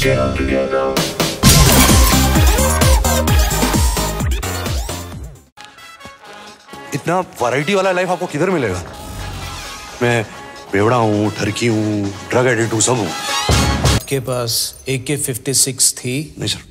इतना वैरायटी वाला लाइफ आपको किधर मिलेगा? मैं बेवड़ा हूँ, ठरकी हूँ, ड्रग एडिक्ट हूँ, सब हूँ। आपके पास AK-56 थी? नहीं सर।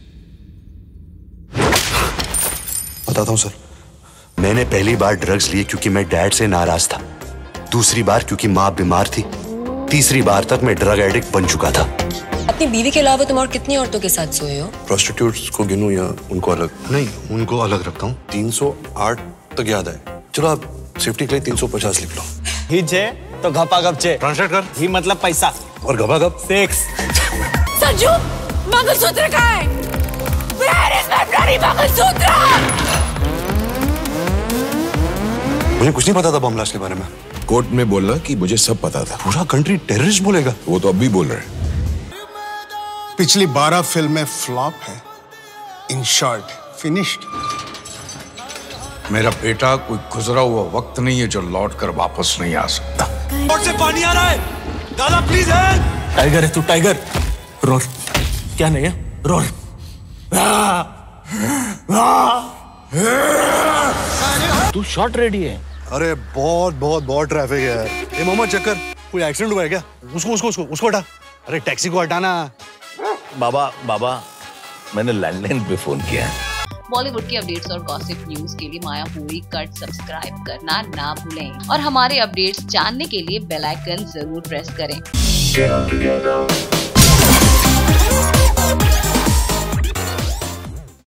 बताता हूँ सर। मैंने पहली बार ड्रग्स लिए क्योंकि मैं डैड से नाराज था, दूसरी बार क्योंकि माँ बीमार थी, तीसरी बार तक मैं ड्रग एडिक्ट बन चुका था। अपनी बीवी के अलावा तुम और कितनी औरतों के साथ सोए हो? प्रोस्टिट्यूट्स को गिनूं या उनको अलग? नहीं, उनको अलग रखता हूँ। 308 तक याद है। चलो आप सेफ्टी के लिए 350 लिख लो। ही जे तो घपा गप चे। ट्रांसलेट कर। ही मतलब पैसा और घपा गप सेक्स। संजू, मंगलसूत्र कहाँ है? Where is my bloody mangalsutra? मुझे कुछ नहीं पता था बम ब्लास्ट के बारे में। कोर्ट में बोलना कि मुझे सब पता था। पूरा कंट्री टेररिस्ट बोलेगा। वो तो अब भी बोल रहे हैं। पिछली 12 फिल्में फ्लॉप है। In short finished. मेरा बेटा कोई गुजरा हुआ वक्त नहीं है जो लौट कर वापस नहीं आ सकता। और से पानी आ रहा है। दादा प्लीज है। टाइगर है तू, टाइगर। रोल। क्या नहीं है? रोल। तू शॉट रेडी है? अरे बहुत ट्रैफिक है यार। ए मोहम्मद चक्कर, कोई एक्सीडेंट हुआ है क्या? उसको हटा। अरे टैक्सी को हटाना। बाबा मैंने लैंडलाइन पे फोन किया है। बॉलीवुड की अपडेट्स और गॉसिप न्यूज के लिए मायापुरी कट सब्सक्राइब करना ना भूलें और हमारे अपडेट्स जानने के लिए बेल आइकन जरूर प्रेस करें।